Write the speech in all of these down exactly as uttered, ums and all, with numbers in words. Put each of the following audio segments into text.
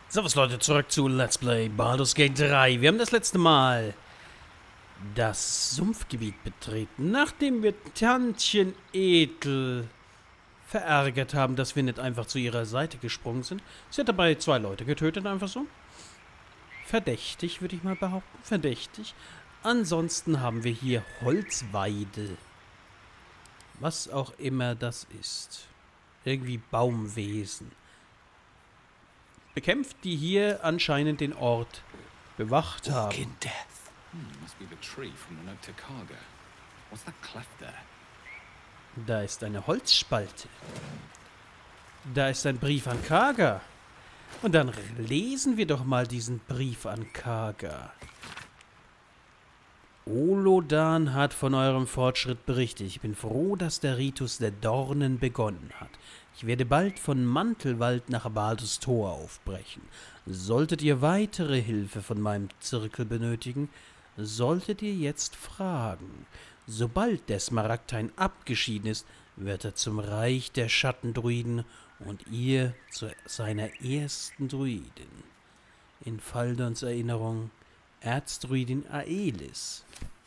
Servus Leute, zurück zu Let's Play Baldur's Gate drei. Wir haben das letzte Mal das Sumpfgebiet betreten, nachdem wir Tantchen Ethel verärgert haben, dass wir nicht einfach zu ihrer Seite gesprungen sind. Sie hat dabei zwei Leute getötet, einfach so. Verdächtig, würde ich mal behaupten. Verdächtig. Ansonsten haben wir hier Holzweide. Was auch immer das ist. Irgendwie Baumwesen. Bekämpft, die hier anscheinend den Ort bewacht haben. In death. Hmm, must be the tree from the note to Karga. What's that cleft there? Da ist eine Holzspalte. Da ist ein Brief an Karga. Und dann lesen wir doch mal diesen Brief an Karga. Olodan hat von eurem Fortschritt berichtet. Ich bin froh, dass der Ritus der Dornen begonnen hat. Ich werde bald von Mantelwald nach Baldur's Tor aufbrechen. Solltet ihr weitere Hilfe von meinem Zirkel benötigen, solltet ihr jetzt fragen. Sobald der Smaragdhain abgeschieden ist, wird er zum Reich der Schattendruiden und ihr zu seiner ersten Druidin. In Faldons Erinnerung, Erzdruidin Aelis.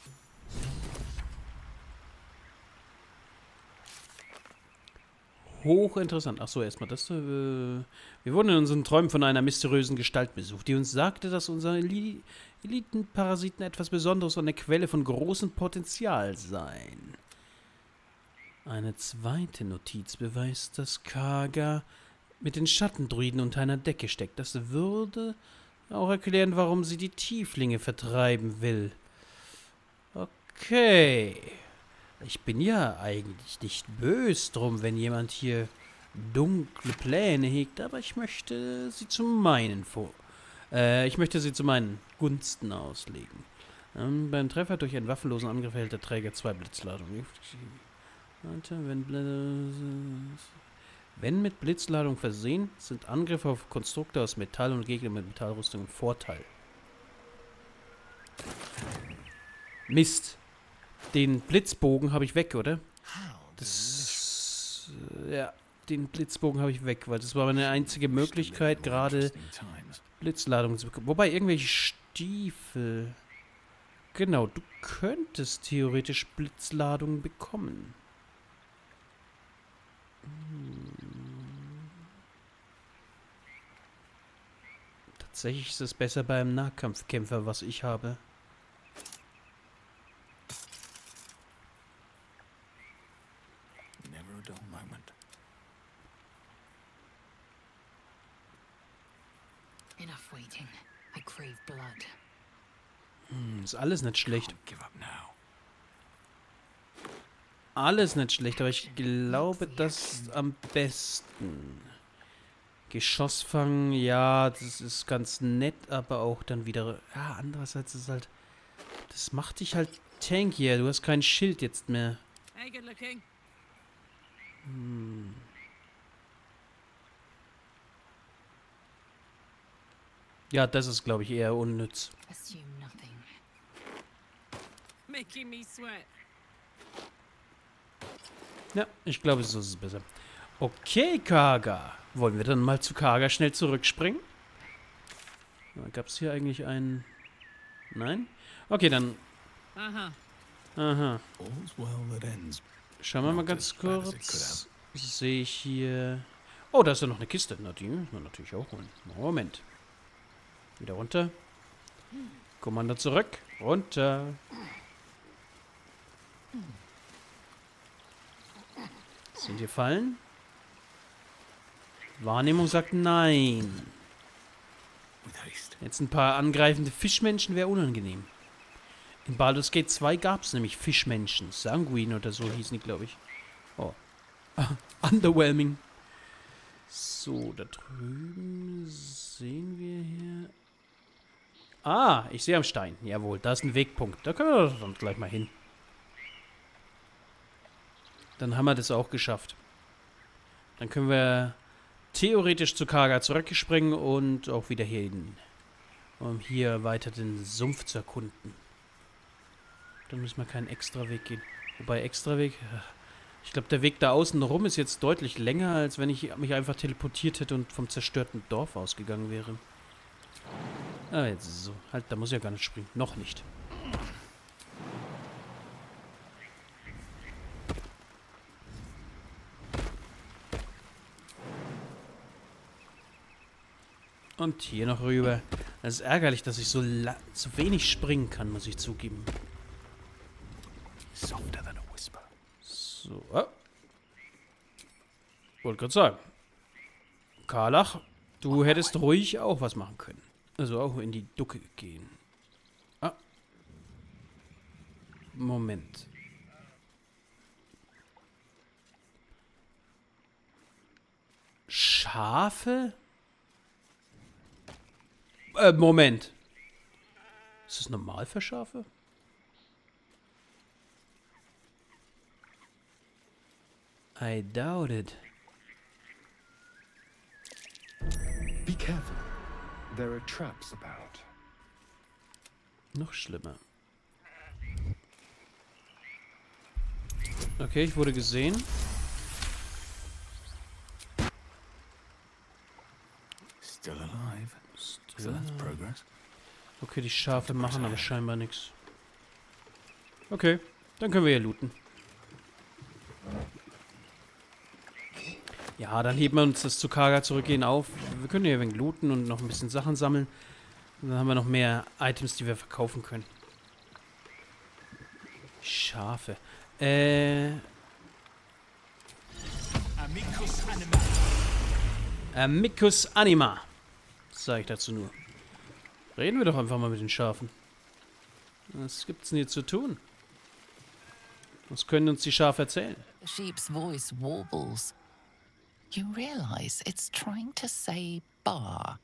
Hochinteressant. Achso, erstmal das. Äh, wir wurden in unseren Träumen von einer mysteriösen Gestalt besucht, die uns sagte, dass unsere Eli Elitenparasiten etwas Besonderes und eine Quelle von großem Potenzial seien. Eine zweite Notiz beweist, dass Karga mit den Schattendruiden unter einer Decke steckt. Das würde auch erklären, warum sie die Tieflinge vertreiben will. Okay. Ich bin ja eigentlich nicht böse drum, wenn jemand hier dunkle Pläne hegt, aber ich möchte sie zu meinen vor. Äh, ich möchte sie zu meinen Gunsten auslegen. Ähm, beim Treffer durch einen waffenlosen Angriff erhält der Träger zwei Blitzladungen. Warte, wenn, Bl wenn mit Blitzladung versehen, sind Angriffe auf Konstrukte aus Metall und Gegner mit Metallrüstung ein Vorteil. Mist. Den Blitzbogen habe ich weg, oder? Das, äh, ja, den Blitzbogen habe ich weg, weil das war meine einzige Möglichkeit, gerade Blitzladung zu bekommen. Wobei, irgendwelche Stiefel... Genau, du könntest theoretisch Blitzladungen bekommen. Hm. Tatsächlich ist es besser beim Nahkampfkämpfer, was ich habe. Enough waiting. I crave blood. Hm, ist alles nicht schlecht. Alles nicht schlecht, aber ich glaube, das ist am besten. Geschossfang, ja, das ist ganz nett, aber auch dann wieder... Ja, andererseits ist halt... Das macht dich halt tankier. Du hast kein Schild jetzt mehr. Hey, good looking. Hm. Ja, das ist, glaube ich, eher unnütz. Assume nothing. Making me sweat. Ja, ich glaube, so ist es besser. Okay, Karga. Wollen wir dann mal zu Karga schnell zurückspringen? Gab es hier eigentlich einen... Nein? Okay, dann... Aha. Aha. Schauen wir mal ganz kurz. Sehe ich hier... Oh, da ist ja noch eine Kiste. Na, die müssen wir natürlich auch holen. Moment. Wieder runter. Kommando zurück. Runter. Sind hier Fallen? Wahrnehmung sagt nein. Jetzt ein paar angreifende Fischmenschen wäre unangenehm. In Baldur's Gate zwei gab es nämlich Fischmenschen. Sanguin oder so hießen die, glaube ich. Oh. Underwhelming. So, da drüben sehen wir hier... Ah, ich sehe am Stein. Jawohl, da ist ein Wegpunkt. Da können wir doch dann gleich mal hin. Dann haben wir das auch geschafft. Dann können wir theoretisch zu Karga zurückspringen und auch wieder hier hin. Um hier weiter den Sumpf zu erkunden. Dann müssen wir keinen Extraweg gehen. Wobei Extraweg... Ich glaube, der Weg da außen rum ist jetzt deutlich länger, als wenn ich mich einfach teleportiert hätte und vom zerstörten Dorf ausgegangen wäre. Ah, jetzt so. Halt, da muss ich ja gar nicht springen. Noch nicht. Und hier noch rüber. Das ist ärgerlich, dass ich so, la so wenig springen kann, muss ich zugeben. Softer than a whisper. So. Oh. Wollte gerade sagen. Karlach, du hättest ruhig auch was machen können. Also auch in die Ducke gehen. Ah. Moment. Schafe? Äh, Moment. Ist das normal für Schafe? I doubt it. Be careful. There are traps about. Noch schlimmer. Okay, ich wurde gesehen. Still alive. So Still that's alive. progress. Okay, die Schafe machen aber scheinbar nichts. Okay, dann können wir ja looten. Ja, dann heben wir uns das zu Karga zurückgehen auf. Wir können ja ein wenig looten und noch ein bisschen Sachen sammeln. Und dann haben wir noch mehr Items, die wir verkaufen können. Schafe. Äh... Amicus Anima. Amicus Anima. Das sage ich dazu nur. Reden wir doch einfach mal mit den Schafen. Was gibt's denn hier zu tun? Was können uns die Schafe erzählen? The sheep's voice warbles. You realize it's trying to say bar.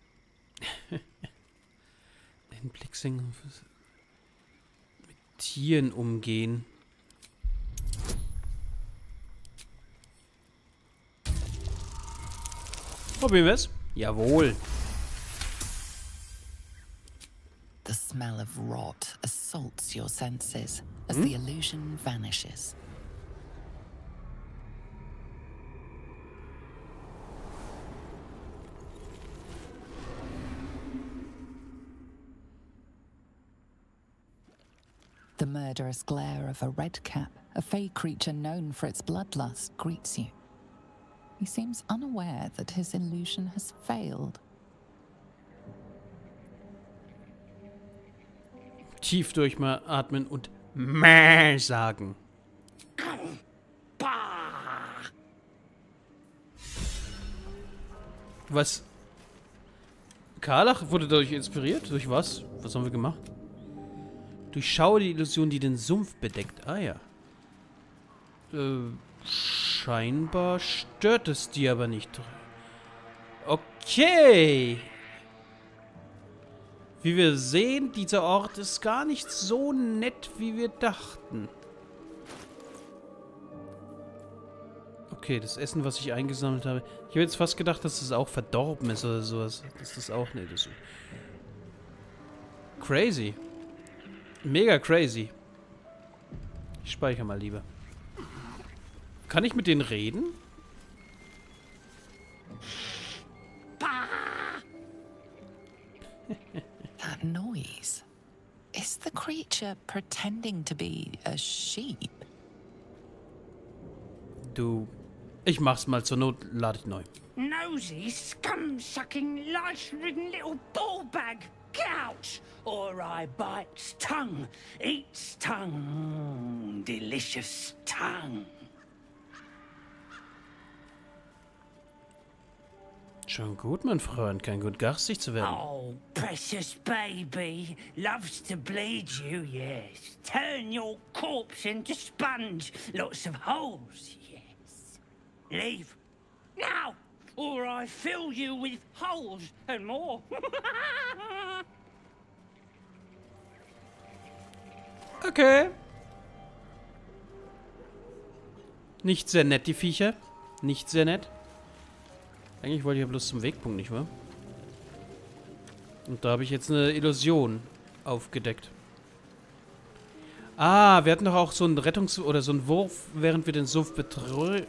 Hinblick singen. Mit Tieren umgehen. Probieren wir es? Jawohl. The smell of rot assaults your senses as the illusion vanishes. The murderous glare of a redcap, a fey creature known for its bloodlust, greets you. He seems unaware that his illusion has failed. Tief durchatmen und Mäh sagen. Was? Karlach wurde dadurch inspiriert? Durch was? Was haben wir gemacht? Durchschaue die Illusion, die den Sumpf bedeckt. Ah ja. Äh, scheinbar stört es die aber nicht. Okay. Wie wir sehen, dieser Ort ist gar nicht so nett, wie wir dachten. Okay, das Essen, was ich eingesammelt habe. Ich habe jetzt fast gedacht, dass das auch verdorben ist oder sowas. Das ist auch eine Illusion. Crazy. Mega crazy. Ich speichere mal lieber. Kann ich mit denen reden? That noise. Is the creature pretending to be a sheep? Du. Ich mach's mal zur Not, lade ich neu. Nosy, scum-sucking, lice-ridden little ballbag. Get out, or I bite's tongue, eats tongue, delicious tongue. Schon gut, mein Freund. Kein gut garstig zu werden. Oh, precious baby, loves to bleed you, yes. Turn your corpse into sponge, lots of holes, yes. Leave, now, or I fill you with holes and more. Okay. Nicht sehr nett, die Viecher. Nicht sehr nett. Eigentlich wollte ich ja bloß zum Wegpunkt, nicht wahr? Und da habe ich jetzt eine Illusion aufgedeckt. Ah, wir hatten doch auch so einen Rettungs- oder so einen Wurf, während wir den Sumpf betreuen.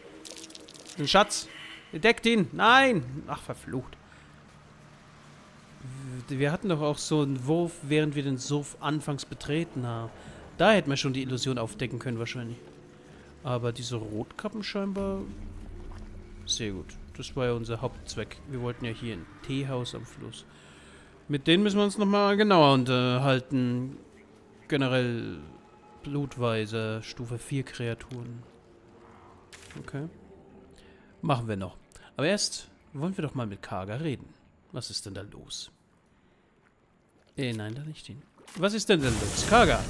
Den Schatz. Deckt ihn. Nein. Ach, verflucht. Wir hatten doch auch so einen Wurf, während wir den Sumpf anfangs betreten haben. Da hätten wir schon die Illusion aufdecken können wahrscheinlich. Aber diese Rotkappen scheinbar... Sehr gut. Das war ja unser Hauptzweck. Wir wollten ja hier ein Teehaus am Fluss. Mit denen müssen wir uns nochmal genauer unterhalten. Generell Blutweise, Stufe vier Kreaturen. Okay. Machen wir noch. Aber erst wollen wir doch mal mit Kagha reden. Was ist denn da los? Eh, nein, da nicht hin. Was ist denn denn los? Kagha!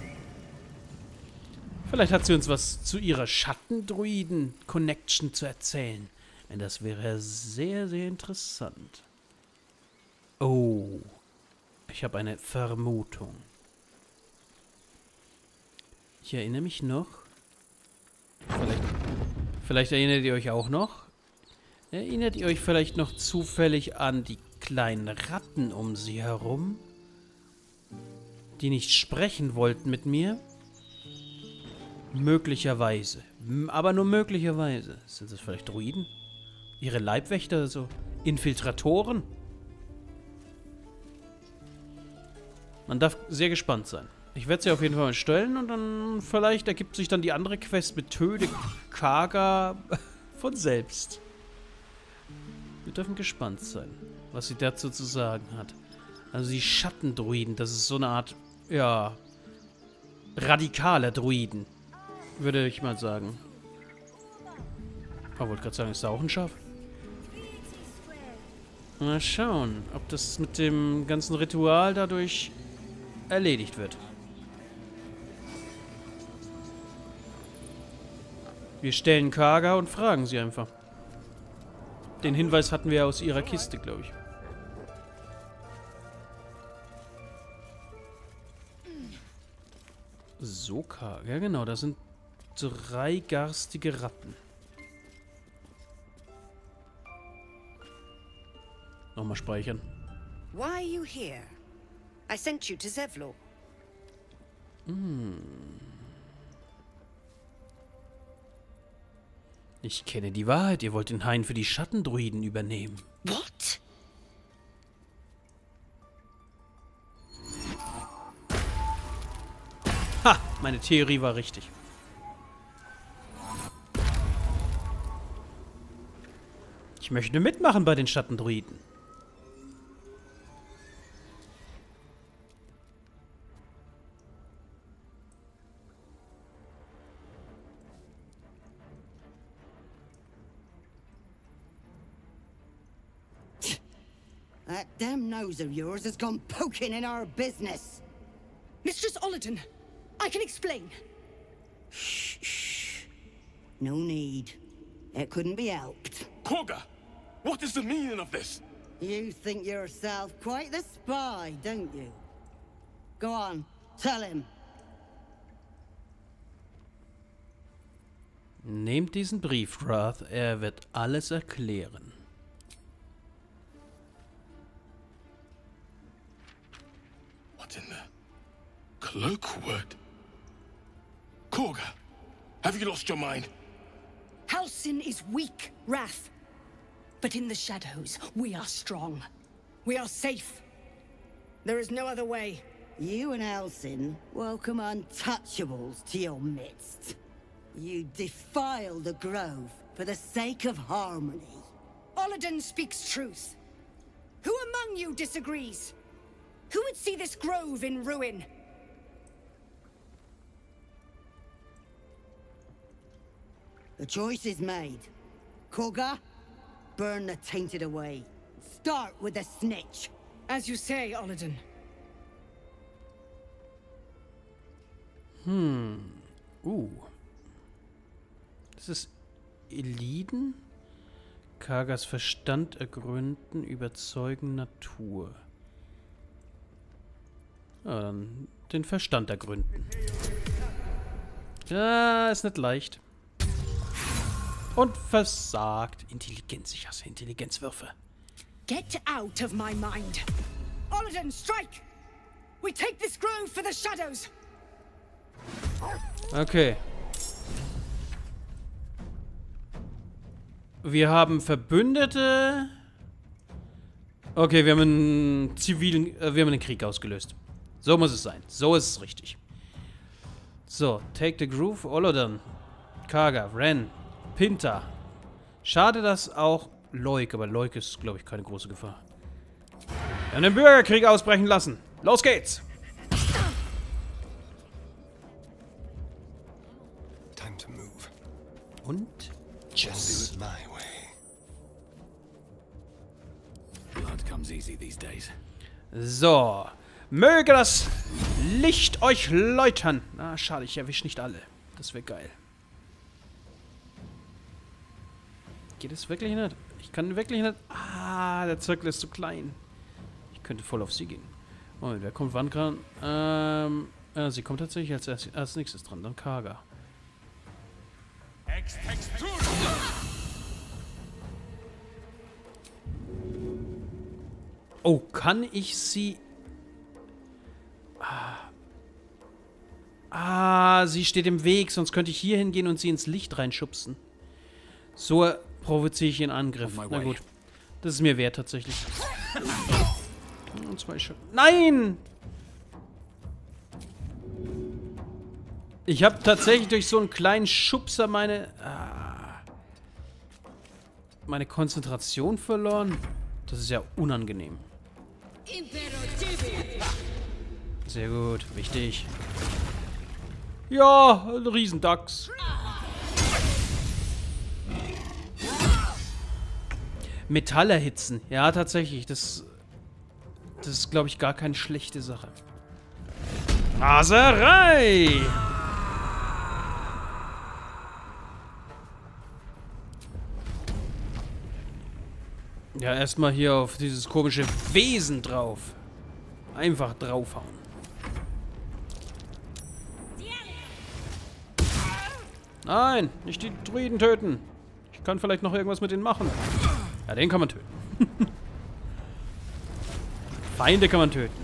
Vielleicht hat sie uns was zu ihrer Schattendruiden-Connection zu erzählen. Denn das wäre sehr, sehr interessant. Oh. Ich habe eine Vermutung. Ich erinnere mich noch. Vielleicht, vielleicht erinnert ihr euch auch noch. Erinnert ihr euch vielleicht noch zufällig an die kleinen Ratten um sie herum? Die nicht sprechen wollten mit mir? Möglicherweise. Aber nur möglicherweise. Sind das vielleicht Druiden? Ihre Leibwächter, so Infiltratoren? Man darf sehr gespannt sein. Ich werde sie auf jeden Fall mal stellen und dann vielleicht ergibt sich dann die andere Quest mit Töte Kagha von selbst. Wir dürfen gespannt sein, was sie dazu zu sagen hat. Also die Schattendruiden, das ist so eine Art, ja, radikaler Druiden, würde ich mal sagen. Ich wollte gerade sagen, ist da auch ein Schaf? Mal schauen, ob das mit dem ganzen Ritual dadurch erledigt wird. Wir stellen Kagha und fragen sie einfach. Den Hinweis hatten wir aus ihrer Kiste, glaube ich. So, Kagha, ja genau, da sind drei garstige Ratten. Nochmal speichern. Why are you here? I sent you to Zevlor. Hm. Ich kenne die Wahrheit. Ihr wollt den Hain für die Schattendruiden übernehmen. What? Ha! Meine Theorie war richtig. Ich möchte mitmachen bei den Schattendruiden. That damn nose of yours has gone poking in our business. Mistress Olladin, I can explain. Shh, shh. No need. It couldn't be helped. Kagha, what is the meaning of this? You think yourself quite the spy, don't you? Go on, tell him. Nehmt diesen Brief, Wrath. Er wird alles erklären. What in the Cloakwood? Kagha, have you lost your mind? Halsin is weak, Wrath. But in the shadows, we are strong. We are safe. There is no other way. You and Halsin welcome untouchables to your midst. You defile the grove for the sake of harmony. Olladin speaks truth. Who among you disagrees? Who would see this grove in ruin? The choice is made. Kagha, burn the tainted away. Start with the snitch. As you say, Olladin. Hm. Uh. Das ist Eliden? Kagas Verstand ergründen, überzeugen Natur. Ja, dann den Verstand ergründen. Ja, ist nicht leicht. Und versagt. Intelligenz, ich hasse Intelligenzwürfe. Get out of my mind. Olladin, strike! We take this grove for the shadows. Okay. Wir haben Verbündete. Okay, wir haben einen zivilen, äh, wir haben einen Krieg ausgelöst. So muss es sein. So ist es richtig. So, Take the Groove, Olodan, Karga, Ren, Pinta. Schade, dass auch Leuk, aber Leuk ist, glaube ich, keine große Gefahr. Wir haben den Bürgerkrieg ausbrechen lassen. Los geht's! Time to move. Und Just do it my way. Blood comes easy these days. so. Möge das Licht euch läutern. Ah, schade, ich erwische nicht alle. Das wäre geil. Geht es wirklich nicht? Ich kann wirklich nicht... Ah, der Zirkel ist zu klein. Ich könnte voll auf sie gehen. Moment, wer kommt wann dran? Ähm, äh, sie kommt tatsächlich als, als, als nächstes dran. Dann Karga. Oh, kann ich sie... Ah. ah, sie steht im Weg, sonst könnte ich hier hingehen und sie ins Licht reinschubsen. So provoziere ich ihren Angriff. Na gut. Das ist mir wert, tatsächlich. Und zwei Sch Nein! Ich habe tatsächlich durch so einen kleinen Schubser meine... Ah, meine Konzentration verloren. Das ist ja unangenehm. Sehr gut. Wichtig. Ja, ein Riesendachs. Metall erhitzen. Ja, tatsächlich. Das, das ist, glaube ich, gar keine schlechte Sache. Raserei! Ja, erstmal hier auf dieses komische Wesen drauf. Einfach draufhauen. Nein, nicht die Druiden töten. Ich kann vielleicht noch irgendwas mit denen machen. Ja, den kann man töten. Feinde kann man töten.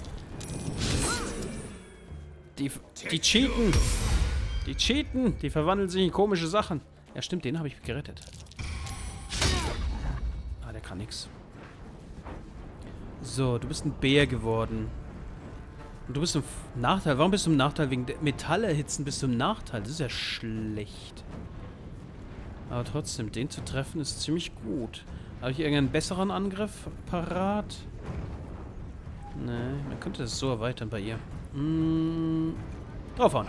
Die, die cheaten. Die cheaten. Die verwandeln sich in komische Sachen. Ja, stimmt, den habe ich gerettet. Ah, der kann nix. So, du bist ein Bär geworden. Und du bist im Nachteil. Warum bist du im Nachteil? Wegen der Metallerhitzen bist du im Nachteil. Das ist ja schlecht. Aber trotzdem, den zu treffen ist ziemlich gut. Habe ich irgendeinen besseren Angriff parat? Nee, man könnte das so erweitern bei ihr. Hm, draufhauen.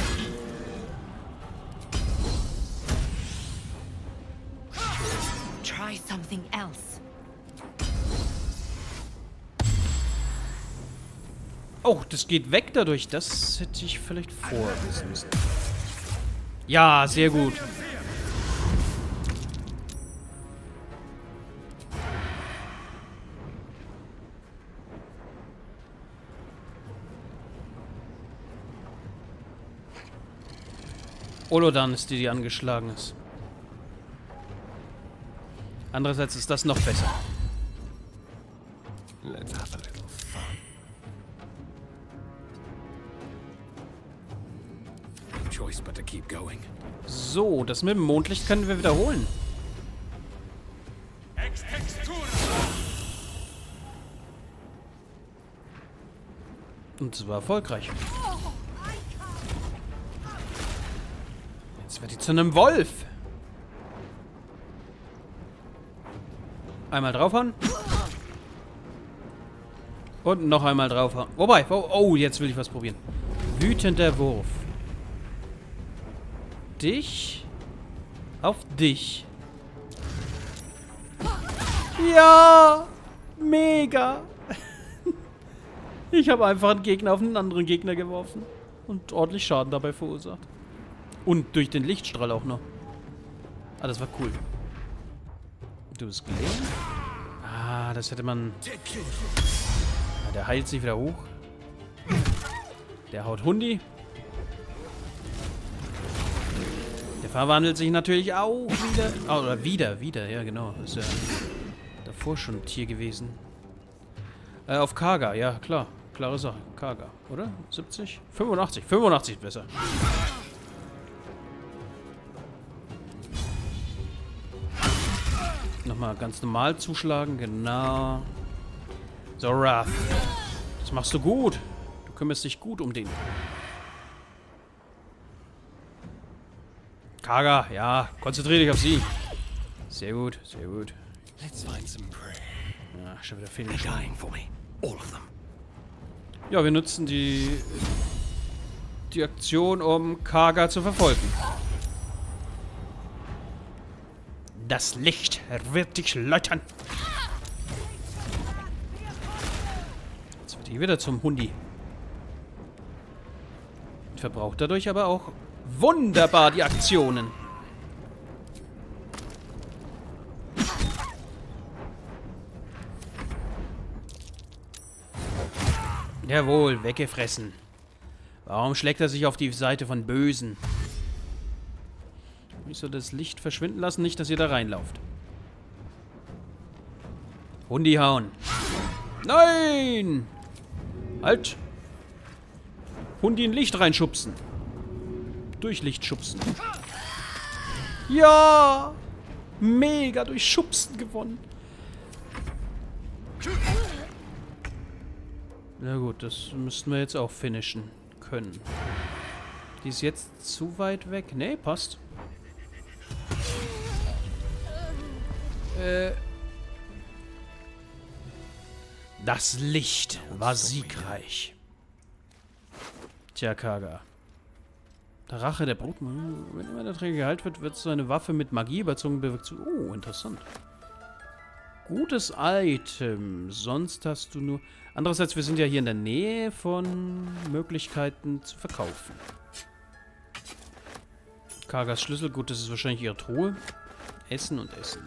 Try something else. Oh, das geht weg dadurch. Das hätte ich vielleicht vorher wissen müssen. Ja, sehr gut. Olodan ist die, die angeschlagen ist. Andererseits ist das noch besser. Let's have a little fun. No choice but to keep going. So, das mit dem Mondlicht können wir wiederholen. Und zwar erfolgreich. Jetzt wird die zu einem Wolf. Einmal draufhauen. Und noch einmal draufhauen. Wobei, oh, oh, jetzt will ich was probieren. Wütender Wurf. Dich. Auf dich. Ja! Mega! Ich habe einfach einen Gegner auf einen anderen Gegner geworfen. Und ordentlich Schaden dabei verursacht. Und durch den Lichtstrahl auch noch. Ah, das war cool. Du bist gelegen? Ah, das hätte man... Ja, der heilt sich wieder hoch. Der haut Hundi. Der verwandelt sich natürlich auch wieder. Oh, oder wieder, wieder, ja genau. Ist ja davor schon ein Tier gewesen. Äh, auf Karga, ja klar. Klare Sache. Karga, oder? siebzig? fünfundachtzig. fünfundachtzig besser. Nochmal ganz normal zuschlagen, genau. So, Wrath. Das machst du gut. Du kümmerst dich gut um den. Karga, ja. Konzentrier dich auf sie. Sehr gut, sehr gut. Let's find some prey. Ja, schon wieder Finish. Dying for me. All of them. Ja, wir nutzen die, die Aktion, um Karga zu verfolgen. Das Licht wird dich läutern. Jetzt wird hier wieder zum Hundi. Verbraucht dadurch aber auch wunderbar die Aktionen. Jawohl, weggefressen. Warum schlägt er sich auf die Seite von Bösen? Ich soll das Licht verschwinden lassen, nicht, dass ihr da reinlauft. Hundi hauen. Nein! Halt! Hundi in Licht reinschubsen. Durch Licht schubsen. Ja! Mega durch Schubsen gewonnen. Na gut, das müssten wir jetzt auch finishen können. Die ist jetzt zu weit weg. Nee, passt. Äh. Das Licht war siegreich. Tja, Karga. Der Rache der Brut. Wenn immer der Träger geheilt wird, wird so eine Waffe mit Magie überzogen bewirkt. Oh, interessant. Gutes Item. Sonst hast du nur... Andererseits, wir sind ja hier in der Nähe von Möglichkeiten zu verkaufen. Kargas Schlüssel. Gut, das ist wahrscheinlich ihre Truhe. Essen und Essen.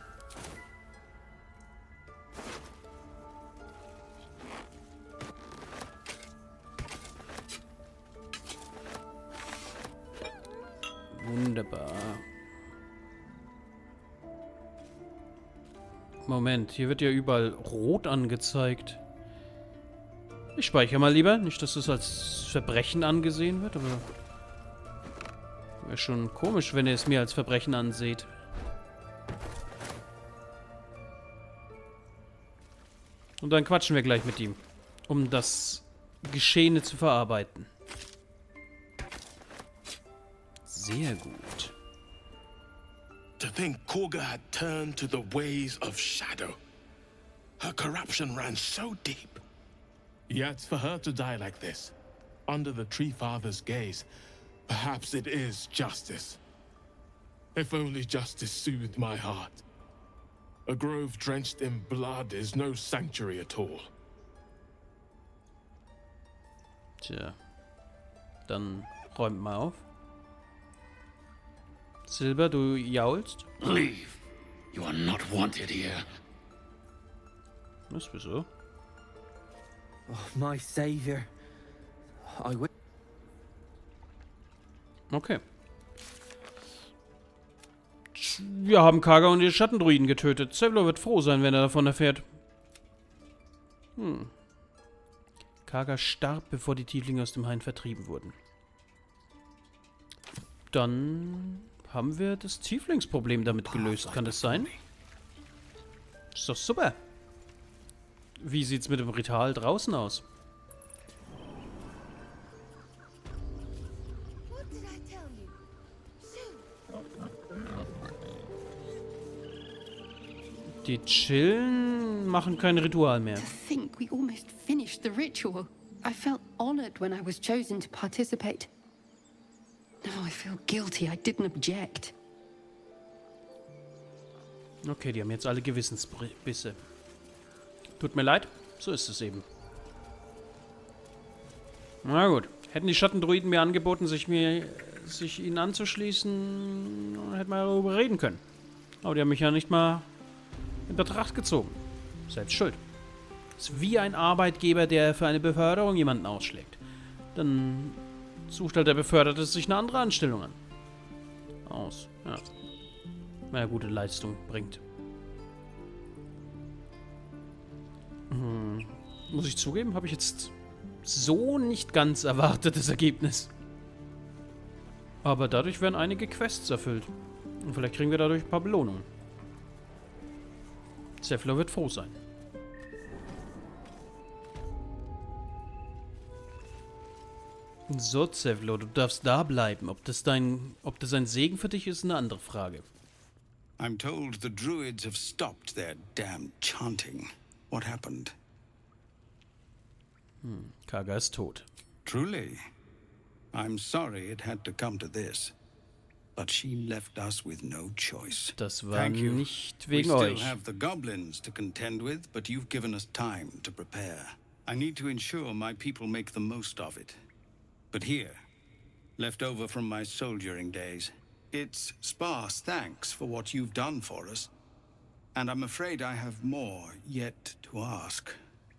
Wunderbar. Moment, hier wird ja überall rot angezeigt. Ich speichere mal lieber. Nicht, dass das als Verbrechen angesehen wird, aber... Wäre schon komisch, wenn ihr es mir als Verbrechen anseht. Und dann quatschen wir gleich mit ihm. Um das Geschehene zu verarbeiten. Sehr gut. To think Korga had turned to the ways of shadow. Her corruption ran so deep. Yet for her to die like this, under the Tree Father's gaze, perhaps it is justice. If only justice soothed my heart. A grove drenched in blood is no sanctuary at all. Tja. Dann räumt mal auf. Silber, du jaulst? Leave. You are not wanted here. Was, wieso? Oh, my savior. I will. Okay. Wir haben Karga und die Schattendruiden getötet. Zevlor wird froh sein, wenn er davon erfährt. Hm. Karga starb, bevor die Tieflinge aus dem Hain vertrieben wurden. Dann haben wir das Tieflingsproblem damit gelöst. Kann das sein? Ist doch super. Wie sieht's mit dem Ritual draußen aus? Die chillen, machen kein Ritual mehr. To think we almost finished the ritual. I felt honored when I was chosen to participate. Now I feel guilty. I didn't object. Okay, die haben jetzt alle Gewissensbisse. Tut mir leid, so ist es eben. Na gut. Hätten die Schattendruiden mir angeboten, sich mir sich ihnen anzuschließen, hätten wir darüber reden können. Aber die haben mich ja nicht mal in Betracht gezogen. Selbst schuld. Ist wie ein Arbeitgeber, der für eine Beförderung jemanden ausschlägt. Dann sucht halt der Beförderte sich eine andere Anstellung an. Aus, ja. Wenn er gute Leistung bringt. Hm. Muss ich zugeben, habe ich jetzt so nicht ganz erwartetes Ergebnis. Aber dadurch werden einige Quests erfüllt. Und vielleicht kriegen wir dadurch ein paar Belohnungen. Zevlor wird froh sein. So, Zevlor, du darfst da bleiben. Ob das dein, ob das ein Segen für dich ist, eine andere Frage. I'm told the druids have stopped their damn chanting. What happened? Hm, Kagha ist tot. Truly. I'm sorry it had to come to this. But she left us with no choice. Das war Thank you. nicht We wegen still euch. have the goblins to contend with, but you've given us time to prepare. I need to ensure my people make the most of it. But here, left over from my soldiering days, it's sparse thanks for what you've done for us. And I'm afraid I have more yet to ask.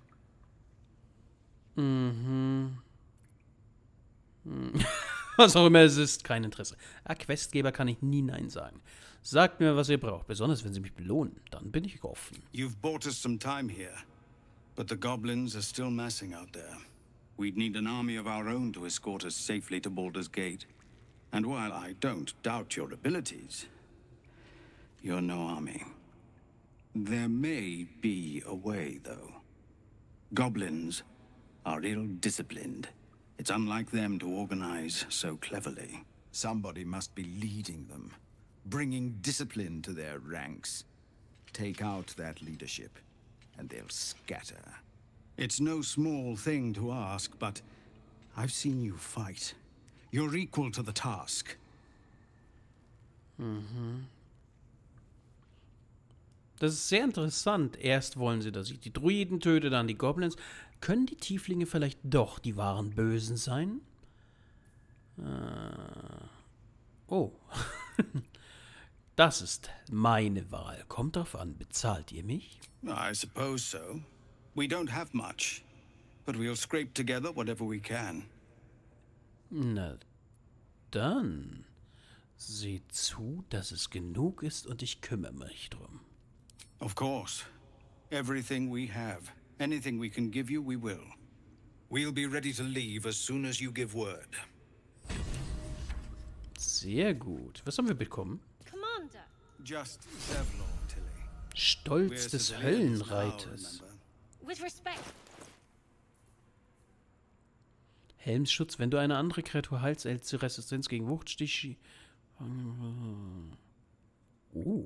Mhm. Hm. Was auch immer es ist, kein Interesse. Ah, Questgeber kann ich nie Nein sagen. Sagt mir, was ihr braucht, besonders wenn sie mich belohnen. Dann bin ich offen. You've bought us some time here, but the goblins are still massing out there. We'd need an army of our own to escort us safely to Baldur's Gate. And while I don't doubt your abilities, you're no army. There may be a way, though. Goblins are ill-disciplined. It's unlike them to organize so cleverly. Somebody must be leading them, bringing discipline to their ranks. Take out that leadership, and they'll scatter. It's no small thing to ask, but I've seen you fight. You're equal to the task. Mhm. Das ist sehr interessant. Erst wollen sie, dass ich die Druiden töte, dann die Goblins. Können die Tieflinge vielleicht doch die wahren Bösen sein? Äh. Oh. Das ist meine Wahl. Kommt drauf an, bezahlt ihr mich? I suppose so. We don't have much, but we'll scrape together whatever we can. Na, dann seht zu, dass es genug ist und ich kümmere mich drum. Of course. Everything we have. Anything we can give you, we will. We'll be ready to leave as soon as you give word. Sehr gut. Was haben wir bekommen? Commander. Just Zevlor, Tilly. Stolz des Höllenreiters. With respect. Helmsschutz, wenn du eine andere Kreatur heilst, erhältst du Resistenz gegen Wuchtstich. Oh.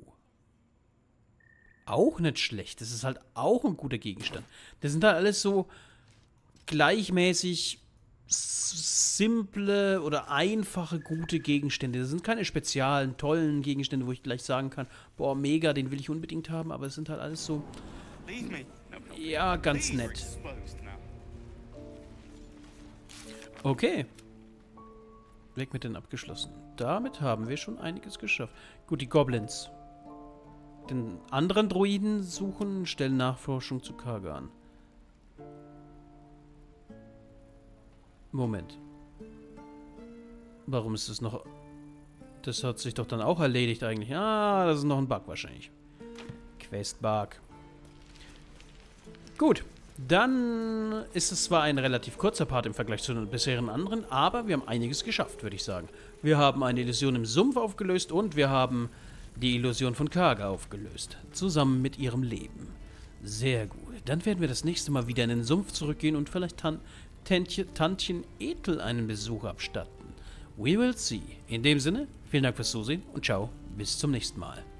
Auch nicht schlecht. Das ist halt auch ein guter Gegenstand. Das sind halt alles so gleichmäßig simple oder einfache, gute Gegenstände. Das sind keine speziellen, tollen Gegenstände, wo ich gleich sagen kann, boah, mega, den will ich unbedingt haben, aber es sind halt alles so, ja, ganz nett. Okay. Weg mit den abgeschlossen. Damit haben wir schon einiges geschafft. Gut, die Goblins. Den anderen Druiden suchen, stellen Nachforschung zu Kagha an. Moment. Warum ist das noch... Das hat sich doch dann auch erledigt eigentlich. Ah, das ist noch ein Bug wahrscheinlich. Quest-Bug. Gut. Dann ist es zwar ein relativ kurzer Part im Vergleich zu den bisherigen anderen, aber wir haben einiges geschafft, würde ich sagen. Wir haben eine Illusion im Sumpf aufgelöst und wir haben die Illusion von Kagha aufgelöst. Zusammen mit ihrem Leben. Sehr gut. Dann werden wir das nächste Mal wieder in den Sumpf zurückgehen und vielleicht Tan Tantchen, Tantchen Ethel einen Besuch abstatten. We will see. In dem Sinne, vielen Dank fürs Zusehen und ciao, bis zum nächsten Mal.